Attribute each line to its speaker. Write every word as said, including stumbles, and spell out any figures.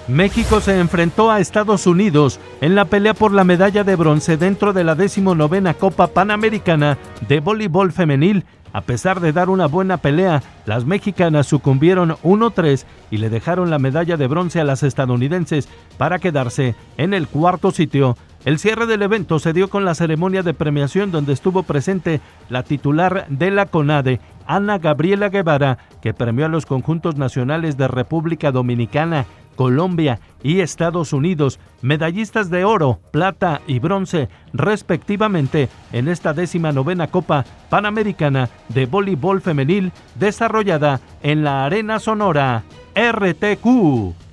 Speaker 1: México se enfrentó a Estados Unidos en la pelea por la medalla de bronce dentro de la decimonovena Copa Panamericana de Voleibol Femenil. A pesar de dar una buena pelea, las mexicanas sucumbieron uno tres y le dejaron la medalla de bronce a las estadounidenses para quedarse en el cuarto sitio. El cierre del evento se dio con la ceremonia de premiación donde estuvo presente la titular de la CONADE, Ana Gabriela Guevara, que premió a los conjuntos nacionales de República Dominicana, Colombia y Estados Unidos, medallistas de oro, plata y bronce, respectivamente, en esta décima novena Copa Panamericana de Voleibol Femenil desarrollada en la Arena Sonora. R T Q.